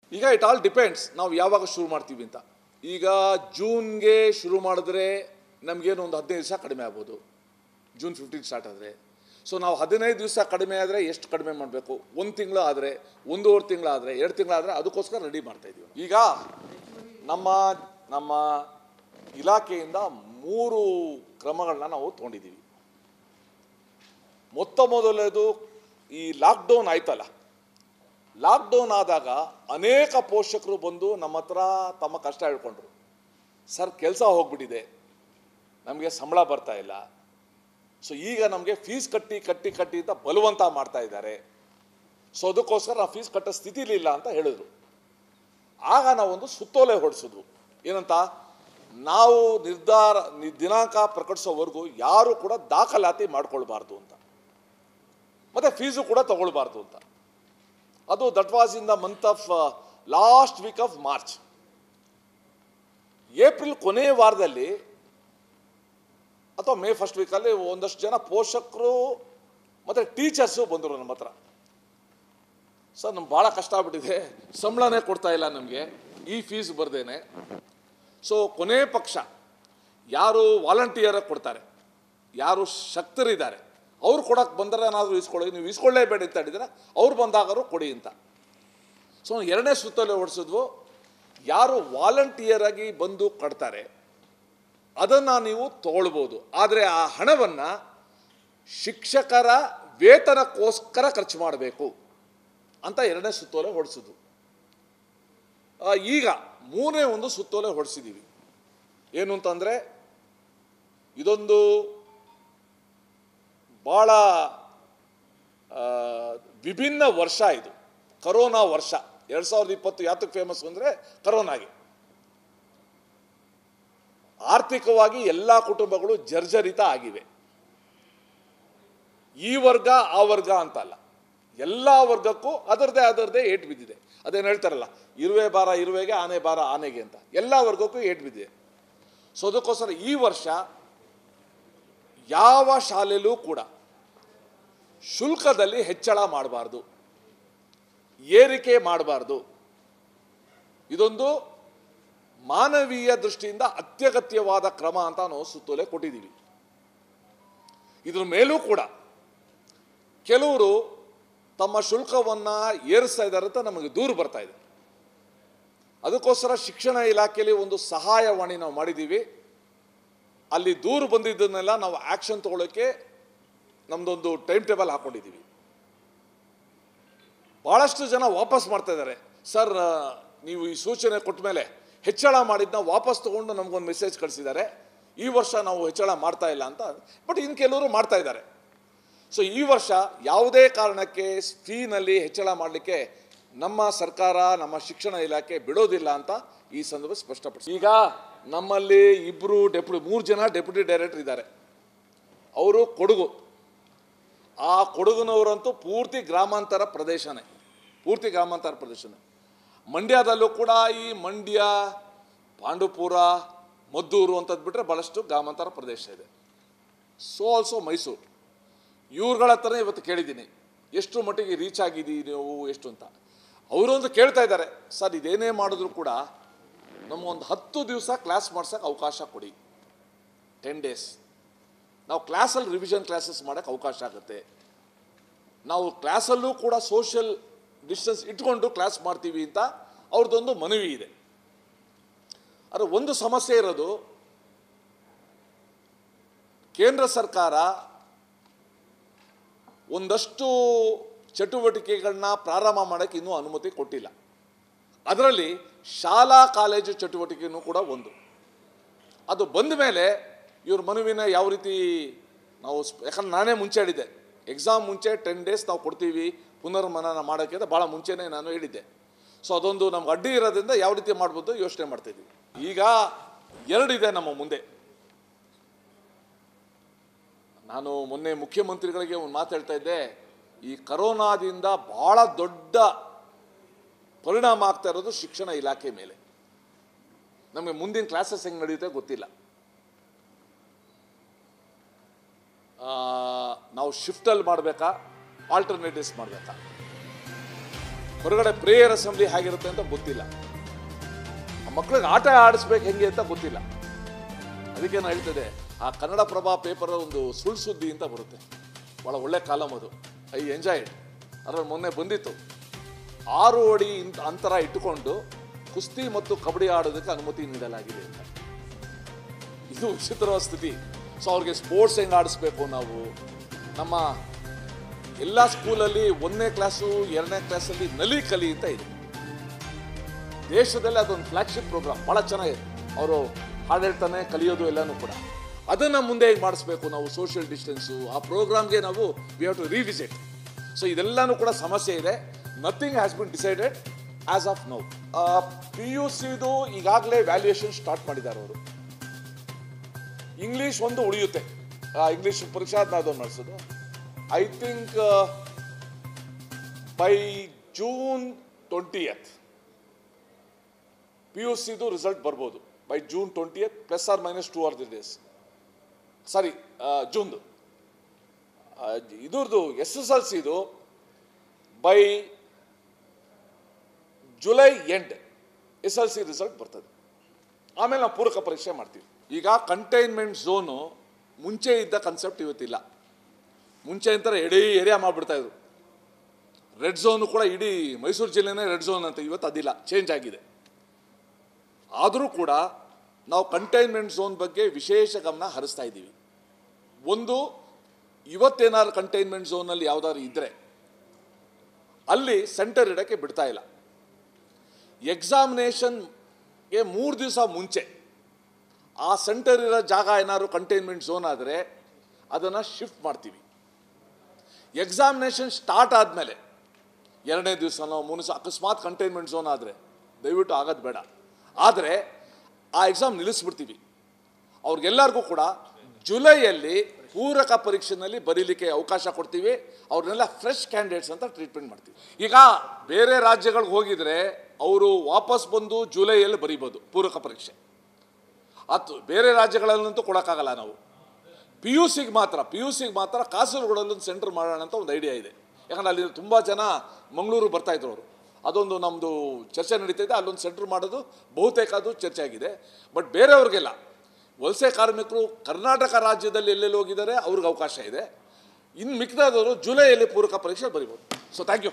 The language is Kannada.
ಈಗ ಇಟ್ ಆಲ್ ಡಿಪೆಂಡ್ಸ್ ನಾವು ಯಾವಾಗ ಶುರು ಮಾಡ್ತೀವಿ ಅಂತ. ಈಗ ಜೂನ್ಗೆ ಶುರು ಮಾಡಿದ್ರೆ ನಮಗೇನು ಒಂದು 15 ದಿವಸ ಕಡಿಮೆ ಆಗ್ಬೋದು, ಜೂನ್ 15 ಸ್ಟಾರ್ಟ್ ಆದರೆ. ಸೊ ನಾವು 15 ದಿವಸ ಕಡಿಮೆ ಆದರೆ ಎಷ್ಟು ಕಡಿಮೆ ಮಾಡಬೇಕು, 1 ತಿಂಗಳು ಆದರೆ, 1.5 ತಿಂಗಳಾದರೆ, 2 ತಿಂಗಳಾದರೆ, ಅದಕ್ಕೋಸ್ಕರ ರೆಡಿ ಮಾಡ್ತಾಯಿದ್ದೀವಿ. ಈಗ ನಮ್ಮ ಇಲಾಖೆಯಿಂದ 3 ಕ್ರಮಗಳನ್ನ ನಾವು ತೊಗೊಂಡಿದ್ದೀವಿ. ಮೊದಲನೇದು ಈ ಲಾಕ್ಡೌನ್ ಆಯ್ತಲ್ಲ, ಲಾಕ್ಡೌನ್ ಆದಾಗ ಅನೇಕ ಪೋಷಕರು ಬಂದು ನಮ್ಮ ಹತ್ರ ತಮ್ಮ ಕಷ್ಟ ಹೇಳ್ಕೊಂಡ್ರು. ಸರ್, ಕೆಲಸ ಹೋಗ್ಬಿಟ್ಟಿದೆ, ನಮಗೆ ಸಂಬಳ ಬರ್ತಾ ಇಲ್ಲ, ಸೊ ಈಗ ನಮಗೆ ಫೀಸ್ ಕಟ್ಟಿ ಅಂತ ಬಲವಂತ ಮಾಡ್ತಾ ಇದ್ದಾರೆ, ಸೊ ಅದಕ್ಕೋಸ್ಕರ ನಾವು ಫೀಸ್ ಕಟ್ಟೋ ಸ್ಥಿತಿಲಿಲ್ಲ ಅಂತ ಹೇಳಿದ್ರು. ಆಗ ನಾವೊಂದು ಸುತ್ತೋಲೆ ಹೊರಡಿಸಿದ್ವು. ಏನಂತ, ನಾವು ದಿನಾಂಕ ಪ್ರಕಟಿಸೋವರೆಗೂ ಯಾರು ಕೂಡ ದಾಖಲಾತಿ ಮಾಡ್ಕೊಳ್ಬಾರ್ದು ಅಂತ, ಮತ್ತು ಫೀಸು ಕೂಡ ತಗೊಳ್ಬಾರ್ದು ಅಂತ. ಅದು that was in the month of last week of March. April ಕೊನೆ ವಾರದಲ್ಲಿ ಅಥವಾ ಮೇ ಫಸ್ಟ್ ವೀಕಲ್ಲಿ ಒಂದಷ್ಟು ಜನ ಪೋಷಕರು ಮತ್ತು ಟೀಚರ್ಸು ಬಂದರು ನಮ್ಮ ಹತ್ರ. ಸರ್, ನಮ್ಗೆ ಭಾಳ ಕಷ್ಟ ಆಗ್ಬಿಟ್ಟಿದೆ, ಸಂಬಳನೇ ಕೊಡ್ತಾ ಇಲ್ಲ ನಮಗೆ, ಈ ಫೀಸ್ ಬರ್ದೇನೆ. ಸೊ ಕೊನೆ ಪಕ್ಷ ಯಾರು ವಾಲಂಟಿಯರ್ ಕೊಡ್ತಾರೆ, ಯಾರು ಶಕ್ತರಿದ್ದಾರೆ, ಅವ್ರು ಕೊಡೋಕ್ಕೆ ಬಂದರೆ ಏನಾದರೂ ಇಸ್ಕೊಳ್ಳಿ, ನೀವು ಇಸ್ಕೊಳ್ಳೇಬೇಡಿ ಅಂತ ಹೇಳಿದರೆ ಅವ್ರು ಬಂದಾಗರೂ ಕೊಡಿ ಅಂತ. ಸೊ 2ನೇ ಸುತ್ತೋಲೆ ಹೊಡಿಸಿದ್ವು. ಯಾರು ವಾಲಂಟಿಯರಾಗಿ ಬಂದು ಕಟ್ತಾರೆ ಅದನ್ನು ನೀವು ತಗೊಳ್ಬೋದು, ಆದರೆ ಆ ಹಣವನ್ನು ಶಿಕ್ಷಕರ ವೇತನಕ್ಕೋಸ್ಕರ ಖರ್ಚು ಮಾಡಬೇಕು ಅಂತ 2ನೇ ಸುತ್ತೋಲೆ ಹೊಡಿಸಿದ್ವು. ಈಗ 3ನೇ ಒಂದು ಸುತ್ತೋಲೆ ಹೊಡಿಸಿದ್ದೀವಿ. ಏನು ಅಂತಂದರೆ, ಇದೊಂದು ಭಾಳ ವಿಭಿನ್ನ ವರ್ಷ, ಇದು ಕರೋನಾ ವರ್ಷ. 2020 ಯಾತಕ್ಕೆ ಫೇಮಸ್ ಅಂದರೆ ಕರೋನಾಗೆ. ಆರ್ಥಿಕವಾಗಿ ಎಲ್ಲ ಕುಟುಂಬಗಳು ಜರ್ಜರಿತ ಆಗಿವೆ. ಈ ವರ್ಗ ಆ ವರ್ಗ ಅಂತಲ್ಲ, ಎಲ್ಲ ವರ್ಗಕ್ಕೂ ಅದರದೇ ಏಟು ಬಿದ್ದಿದೆ. ಅದೇನು ಹೇಳ್ತಾರಲ್ಲ, ಇರುವೆ ಭಾರ ಇರುವೆಗೆ, ಆನೆ ಭಾರ ಆನೆಗೆ ಅಂತ, ಎಲ್ಲ ವರ್ಗಕ್ಕೂ ಏಟು ಬಿದ್ದಿದೆ. ಸೊ ಅದಕ್ಕೋಸ್ಕರ ಈ ವರ್ಷ ಯಾವ ಶಾಲೆಯಲ್ಲೂ ಕೂಡ ಶುಲ್ಕದಲ್ಲಿ ಹೆಚ್ಚಳ ಮಾಡಬಾರ್ದು, ಏರಿಕೆ ಮಾಡಬಾರ್ದು. ಇದೊಂದು ಮಾನವೀಯ ದೃಷ್ಟಿಯಿಂದ ಅತ್ಯಗತ್ಯವಾದ ಕ್ರಮ ಅಂತ ನಾವು ಸುತ್ತೋಲೆ ಕೊಟ್ಟಿದ್ದೀವಿ. ಇದ್ರ ಮೇಲೂ ಕೂಡ ಕೆಲವರು ತಮ್ಮ ಶುಲ್ಕವನ್ನು ಏರಿಸ್ತಾ ಇದ್ದಾರೆ ಅಂತ ನಮಗೆ ದೂರು ಬರ್ತಾ ಇದೆ. ಅದಕ್ಕೋಸ್ಕರ ಶಿಕ್ಷಣ ಇಲಾಖೆಯಲ್ಲಿ ಒಂದು ಸಹಾಯವಾಣಿ ನಾವು ಮಾಡಿದ್ದೀವಿ. ಅಲ್ಲಿ ದೂರು ಬಂದಿದ್ದನ್ನೆಲ್ಲ ನಾವು ಆ್ಯಕ್ಷನ್ ತಗೊಳ್ಳೋಕ್ಕೆ ನಮ್ಮದೊಂದು ಟೈಮ್ ಟೇಬಲ್ ಹಾಕ್ಕೊಂಡಿದ್ದೀವಿ. ಭಾಳಷ್ಟು ಜನ ವಾಪಸ್ ಮಾಡ್ತಾ ಇದ್ದಾರೆ. ಸರ್, ನೀವು ಈ ಸೂಚನೆ ಕೊಟ್ಟ ಮೇಲೆ ಹೆಚ್ಚಳ ಮಾಡಿದ್ದನ್ನ ವಾಪಸ್ ತೊಗೊಂಡು ನಮಗೊಂದು ಮೆಸೇಜ್ ಕಳಿಸಿದ್ದಾರೆ, ಈ ವರ್ಷ ನಾವು ಹೆಚ್ಚಳ ಮಾಡ್ತಾ ಇಲ್ಲ ಅಂತ. ಬಟ್ ಇನ್ನು ಕೆಲವರು ಮಾಡ್ತಾ ಇದ್ದಾರೆ. ಸೊ ಈ ವರ್ಷ ಯಾವುದೇ ಕಾರಣಕ್ಕೆ ಫೀನಲ್ಲಿ ಹೆಚ್ಚಳ ಮಾಡಲಿಕ್ಕೆ ನಮ್ಮ ಸರ್ಕಾರ, ನಮ್ಮ ಶಿಕ್ಷಣ ಇಲಾಖೆ ಬಿಡೋದಿಲ್ಲ ಅಂತ ಈ ಸಂದರ್ಭ ಸ್ಪಷ್ಟಪಡಿಸಿ. ಈಗ ನಮ್ಮಲ್ಲಿ 3 ಜನ ಡೆಪ್ಯೂಟಿ ಡೈರೆಕ್ಟರ್ ಇದ್ದಾರೆ. ಅವರು ಕೊಡಗು. ಆ ಕೊಡಗಿನವರಂತೂ ಪೂರ್ತಿ ಗ್ರಾಮಾಂತರ ಪ್ರದೇಶನೇ. ಮಂಡ್ಯದಲ್ಲೂ ಕೂಡ ಈ ಮಂಡ್ಯ, ಪಾಂಡುಪುರ, ಮದ್ದೂರು ಅಂತದ್ದು ಬಿಟ್ಟರೆ ಭಾಳಷ್ಟು ಗ್ರಾಮಾಂತರ ಪ್ರದೇಶ ಇದೆ. So also Mysuru. ಇವ್ರುಗಳ ಹತ್ರನೇ ಇವತ್ತು ಕೇಳಿದ್ದೀನಿ, ಎಷ್ಟು ಮಟ್ಟಿಗೆ ರೀಚ್ ಆಗಿದ್ದೀವಿ ನೀವು, ಎಷ್ಟು ಅಂತ. ಅವರೊಂದು ಕೇಳ್ತಾ ಇದ್ದಾರೆ, ಸರ್ ಇದೇನೇ ಮಾಡಿದ್ರು ಕೂಡ ನಮಗೊಂದು 10 ದಿವಸ ಕ್ಲಾಸ್ ಮಾಡ್ಸೋಕ್ಕೆ ಅವಕಾಶ ಕೊಡಿ, 10 ಡೇಸ್. ನಾವು ಕ್ಲಾಸಲ್ಲಿ ರಿವಿಷನ್ ಕ್ಲಾಸಸ್ ಮಾಡೋಕ್ಕೆ ಅವಕಾಶ ಆಗುತ್ತೆ. ನಾವು ಕ್ಲಾಸಲ್ಲೂ ಕೂಡ ಸೋಷಿಯಲ್ ಡಿಸ್ಟೆನ್ಸ್ ಇಟ್ಕೊಂಡು ಕ್ಲಾಸ್ ಮಾಡ್ತೀವಿ ಅಂತ ಅವ್ರದ್ದೊಂದು ಮನವಿ ಇದೆ. ಆದರೆ ಒಂದು ಸಮಸ್ಯೆ ಇರೋದು, ಕೇಂದ್ರ ಸರ್ಕಾರ ಒಂದಷ್ಟು ಚಟುವಟಿಕೆಗಳನ್ನ ಪ್ರಾರಂಭ ಮಾಡೋಕ್ಕೆ ಇನ್ನೂ ಅನುಮತಿ ಕೊಟ್ಟಿಲ್ಲ. ಅದರಲ್ಲಿ ಶಾಲಾ ಕಾಲೇಜು ಚಟುವಟಿಕೆಯೂ ಕೂಡ ಒಂದು. ಅದು ಬಂದ ಮೇಲೆ ಇವ್ರ ಮನವಿನ ಯಾವ ರೀತಿ ನಾವು, ಯಾಕಂದ್ರೆ ನಾನೇ ಮುಂಚೆ ಹೇಳಿದ್ದೆ, ಎಕ್ಸಾಮ್ ಮುಂಚೆ 10 ಡೇಸ್ ನಾವು ಕೊಡ್ತೀವಿ ಪುನರ್ಮನನ ಮಾಡೋಕ್ಕೆ ಅಂತ ಭಾಳ ಮುಂಚೆನೇ ನಾನು ಹೇಳಿದ್ದೆ. ಸೊ ಅದೊಂದು ನಮ್ಗೆ ಅಡ್ಡಿ ಇರೋದ್ರಿಂದ ಯಾವ ರೀತಿ ಮಾಡ್ಬೋದು ಯೋಚನೆ ಮಾಡ್ತಾಯಿದ್ದೀವಿ. ಈಗ 2 ಇದೆ ನಮ್ಮ ಮುಂದೆ. ನಾನು ಮೊನ್ನೆ ಮುಖ್ಯಮಂತ್ರಿಗಳಿಗೆ ಒಂದು ಮಾತು ಹೇಳ್ತಾ ಇದ್ದೆ, ಈ ಕರೋನಾದಿಂದ ಭಾಳ ದೊಡ್ಡ ಪರಿಣಾಮ ಆಗ್ತಾ ಇರೋದು ಶಿಕ್ಷಣ ಇಲಾಖೆ ಮೇಲೆ. ನಮಗೆ ಮುಂದಿನ ಕ್ಲಾಸಸ್ ಹೆಂಗೆ ನಡೆಯುತ್ತೆ ಗೊತ್ತಿಲ್ಲ. ನಾವು ಶಿಫ್ಟಲ್ಲಿ ಮಾಡಬೇಕಾ, ಆಲ್ಟರ್ನೇಟಿವ್ಸ್ ಮಾಡಬೇಕಾ? ಹೊರಗಡೆ ಪ್ರೇಯರ್ ಅಸೆಂಬ್ಲಿ ಹೇಗಿರುತ್ತೆ ಅಂತ ಗೊತ್ತಿಲ್ಲ, ಆ ಮಕ್ಕಳಿಗೆ ಆಟ ಆಡಿಸ್ಬೇಕು ಹೆಂಗೆ ಅಂತ ಗೊತ್ತಿಲ್ಲ. ಅದಕ್ಕೆ ನಾನು ಹೇಳ್ತಿದ್ದೆ, ಆ ಕನ್ನಡ ಪ್ರಭಾ ಪೇಪರ್ ಒಂದು ಸುಳ್ಳು ಸುದ್ದಿ ಅಂತ ಬರುತ್ತೆ, ಭಾಳ ಒಳ್ಳೆ ಕಾಲಮ್ ಅದು, ಐ ಎಂಜಾಯ್ ಇಟ್. ಅದ್ರಲ್ಲಿ ಮೊನ್ನೆ ಬಂದಿತ್ತು 6 ಅಡಿ ಅಂತರ ಇಟ್ಟುಕೊಂಡು ಕುಸ್ತಿ ಮತ್ತು ಕಬಡ್ಡಿ ಆಡೋದಕ್ಕೆ ಅನುಮತಿ ನೀಡಲಾಗಿದೆ ಅಂತ. ಇದು ವಿಚಿತ್ರವಾದ ಸ್ಥಿತಿ. ಸೊ ಅವ್ರಿಗೆ ಸ್ಪೋರ್ಟ್ಸ್ ಹೆಂಗೆ ಆಡಿಸ್ಬೇಕು, ನಾವು ನಮ್ಮ ಎಲ್ಲ ಸ್ಕೂಲಲ್ಲಿ 1ನೇ ಕ್ಲಾಸು 2ನೇ ಕ್ಲಾಸಲ್ಲಿ ನಲಿ ಕಲಿ ಅಂತ ಇದೆ. ದೇಶದಲ್ಲಿ ಅದೊಂದು ಫ್ಲಾಗ್ಶಿಪ್ ಪ್ರೋಗ್ರಾಮ್, ಭಾಳ ಚೆನ್ನಾಗಿದೆ. ಅವರು ಹಾಡು ಹೇಳ್ತಾನೆ ಕಲಿಯೋದು ಎಲ್ಲನೂ ಕೂಡ. ಅದನ್ನು ಮುಂದೆ ಹೇಗೆ ಮಾಡಿಸ್ಬೇಕು ನಾವು, ಸೋಷಿಯಲ್ ಡಿಸ್ಟೆನ್ಸು, ಆ ಪ್ರೋಗ್ರಾಮ್ಗೆ ನಾವು we have to revisit. So ಇದೆಲ್ಲನೂ ಕೂಡ ಸಮಸ್ಯೆ ಇದೆ. Nothing has been decided as of now. PUCದು ಈಗಾಗಲೇ ವ್ಯಾಲ್ಯೂಯೇಷನ್ ಸ್ಟಾರ್ಟ್ ಮಾಡಿದ್ದಾರೆ ಅವರು. ಇಂಗ್ಲೀಷ್ ಒಂದು ಉಳಿಯುತ್ತೆ, ಇಂಗ್ಲೀಷ್ ಪರೀಕ್ಷಾ ಅದನ್ನು ಮಾಡಿಸೋದು. I think by June 20th PUCದು ರಿಸಲ್ಟ್ ಬರ್ಬೋದು. By June 20th ±2 or 3 days. Sorry, ಜೂನ್ದು. ಇದ್ರದ್ದು SSLCದು by July end SSLC result ಬರ್ತದೆ. ಆಮೇಲೆ ನಾವು ಪೂರಕ ಪರೀಕ್ಷೆ ಮಾಡ್ತೀವಿ. ಈಗ ಕಂಟೈನ್ಮೆಂಟ್ ಝೋನು ಮುಂಚೆ ಇದ್ದ ಕನ್ಸೆಪ್ಟ್ ಇವತ್ತಿಲ್ಲ. ಮುಂಚೆ ಅಂತಾರೆ ಇಡೀ ಏರಿಯಾ ಮಾಡಿಬಿಡ್ತಾ ಇದ್ರು. ರೆಡ್ ಝೋನು ಕೂಡ ಇಡೀ ಮೈಸೂರು ಜಿಲ್ಲೆನೇ ರೆಡ್ ಝೋನ್ ಅಂತ, ಇವತ್ತು ಅದಿಲ್ಲ, ಚೇಂಜ್ ಆಗಿದೆ. ಆದರೂ ಕೂಡ ನಾವು ಕಂಟೈನ್ಮೆಂಟ್ ಝೋನ್ ಬಗ್ಗೆ ವಿಶೇಷ ಗಮನ ಹರಿಸ್ತಾ ಇದ್ದೀವಿ. ಒಂದು, ಇವತ್ತೇನಾದ್ರು ಕಂಟೈನ್ಮೆಂಟ್ ಝೋನಲ್ಲಿ ಯಾವುದಾದ್ರು ಇದ್ದರೆ ಅಲ್ಲಿ ಸೆಂಟರ್ ಇಡೋಕ್ಕೆ ಬಿಡ್ತಾ ಇಲ್ಲ. ಎಕ್ಸಾಮಿನೇಷನ್ಗೆ 3 ದಿವಸ ಮುಂಚೆ ಆ ಸೆಂಟರ್ ಇರೋ ಜಾಗ ಏನಾದ್ರು ಕಂಟೈನ್ಮೆಂಟ್ ಝೋನ್ ಆದರೆ ಅದನ್ನು ಶಿಫ್ಟ್ ಮಾಡ್ತೀವಿ. ಎಕ್ಸಾಮಿನೇಷನ್ ಸ್ಟಾರ್ಟ್ ಆದಮೇಲೆ 2ನೇ ದಿವಸನೋ 3 ದಿವಸ ಅಕಸ್ಮಾತ್ ಕಂಟೈನ್ಮೆಂಟ್ ಝೋನ್ ಆದರೆ ದಯವಿಟ್ಟು ಆಗೋದು ಬೇಡ. ಆದರೆ ಆ ಎಕ್ಸಾಮ್ ನಿಲ್ಲಿಸ್ಬಿಡ್ತೀವಿ. ಅವ್ರಿಗೆಲ್ಲರಿಗೂ ಕೂಡ ಜುಲೈಯಲ್ಲಿ ಪೂರಕ ಪರೀಕ್ಷೆಯಲ್ಲಿ ಬರೀಲಿಕ್ಕೆ ಅವಕಾಶ ಕೊಡ್ತೀವಿ. ಅವ್ರನ್ನೆಲ್ಲ ಫ್ರೆಶ್ ಕ್ಯಾಂಡಿಡೇಟ್ಸ್ ಅಂತ ಟ್ರೀಟ್ಮೆಂಟ್ ಮಾಡ್ತೀವಿ. ಈಗ ಬೇರೆ ರಾಜ್ಯಗಳಿಗೆ ಹೋಗಿದರೆ ಅವರು ವಾಪಸ್ ಬಂದು ಜುಲೈಯಲ್ಲಿ ಬರೀಬೋದು ಪೂರಕ ಪರೀಕ್ಷೆ. ಅದು ಬೇರೆ ರಾಜ್ಯಗಳಲ್ಲಂತೂ ಕೊಡೋಕ್ಕಾಗಲ್ಲ ನಾವು. PUCಗೆ ಮಾತ್ರ ಕಾಸರಗೋಡಲ್ಲೊಂದು ಸೆಂಟರ್ ಮಾಡೋಣ ಅಂತ ಒಂದು ಐಡಿಯಾ ಇದೆ. ಯಾಕಂದರೆ ಅಲ್ಲಿ ತುಂಬ ಜನ ಮಂಗಳೂರು ಬರ್ತಾಯಿದ್ರು ಅವರು. ಅದೊಂದು ನಮ್ಮದು ಚರ್ಚೆ ನಡೀತಾಯಿದೆ, ಅಲ್ಲೊಂದು ಸೆಂಟರ್ ಮಾಡೋದು ಬಹುತೇಕ ಅದು ಚರ್ಚೆ ಆಗಿದೆ. ಬಟ್ ಬೇರೆಯವ್ರಿಗೆಲ್ಲ ವಲಸೆ ಕಾರ್ಮಿಕರು ಕರ್ನಾಟಕ ರಾಜ್ಯದಲ್ಲಿ ಎಲ್ಲೆಲ್ಲಿ ಹೋಗಿದ್ದಾರೆ ಅವ್ರಿಗೆ ಅವಕಾಶ ಇದೆ. ಇನ್ನು ಮಿಕ್ಕಿದವರು ಜುಲೈಯಲ್ಲಿ ಪೂರಕ ಪರೀಕ್ಷೆ ಬರೀಬೋದು. So thank you.